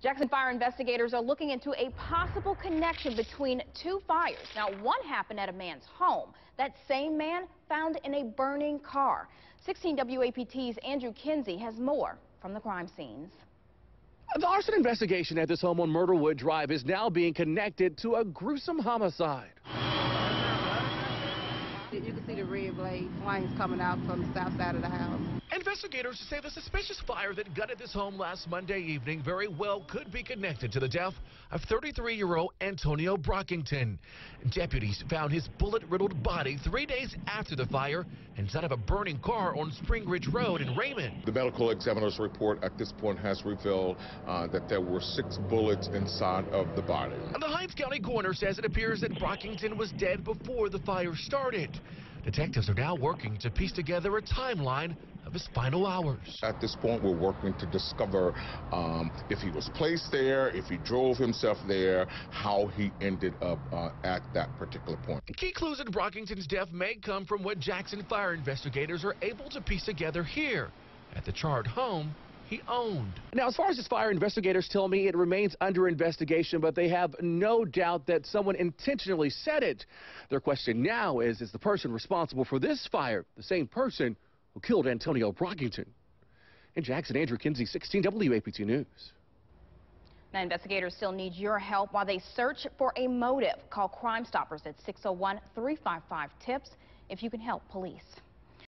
Jackson fire investigators are looking into a possible connection between two fires. Now, one happened at a man's home. That same man found in a burning car. 16 WAPT's Andrew Kinsey has more from the crime scenes. The arson investigation at this home on Myrtlewood Drive is now being connected to a gruesome homicide. You can see the red blaze flames coming out from the south side of the house. Investigators say the suspicious fire that gutted this home last Monday evening very well could be connected to the death of 33-year-old Antonio Brockington. Deputies found his bullet-riddled body 3 days after the fire inside of a burning car on Spring Ridge Road in Raymond. The medical examiner's report at this point has revealed that there were 6 bullets inside of the body. The Hinds County coroner says it appears that Brockington was dead before the fire started. Detectives are now working to piece together a timeline of his final hours. At this point, we're working to discover if he was placed there, if he drove himself there, how he ended up at that particular point. Key clues in Brockington's death may come from what Jackson fire investigators are able to piece together here at the charred home he owned. Now, as far as this fire, investigators tell me it remains under investigation, but they have no doubt that someone intentionally set it. Their question now is the person responsible for this fire the same person who killed Antonio Brockington? In Jackson, Andrew Kinsey, 16 WAPT News. Now, investigators still need your help while they search for a motive. Call Crime Stoppers at 601-355-TIPS if you can help police.